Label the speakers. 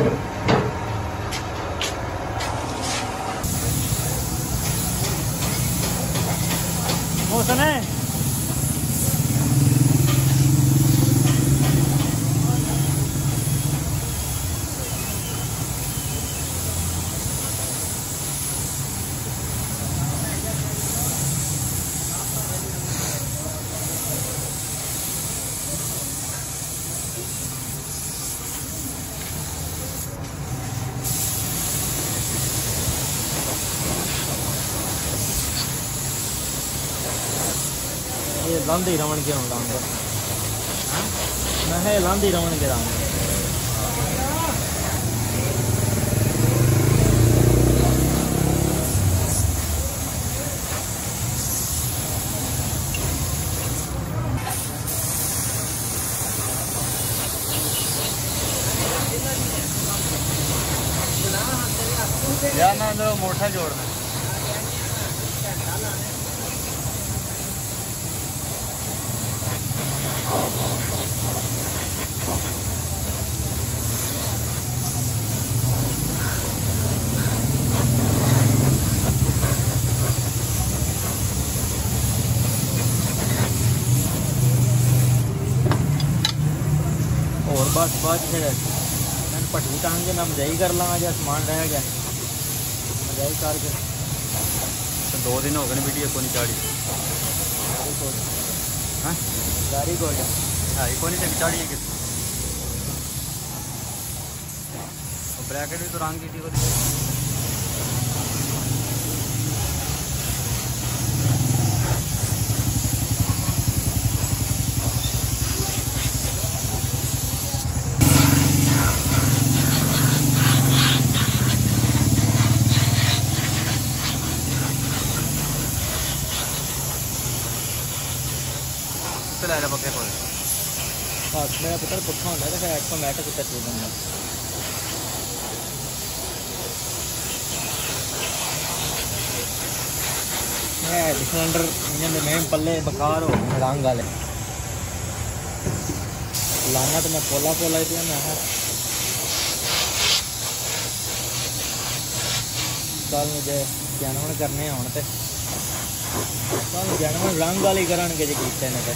Speaker 1: मौसम है ये लांदी रमन के लांग मैं लांदी रमन के लांग यार मैं अंदर मोटा जोड़ना और बस फिर मैंने पटरी टांग के मैं मजाई कर लगा जो समान रह गया मजाई करके
Speaker 2: तो 2 दिन हो गए वीडियो को नहीं चाड़ी हाँ
Speaker 1: गाड़ी को
Speaker 2: को नहीं चाड़ी है किस ब्रैकेट भी तो रंग की थी पक्के को
Speaker 1: मेरा पुत्र पुट्ठा होता है फिर ऑटोमेटिक उत्तर चल जाता है सिलेंडर इंजन में पल्ले बकार हो रंग वाले लाना तो मैं पोला ही दिया मैं कल मुझे जैनवन करने आने तो कल जैनवन रंग वाले करन के जी कीते ने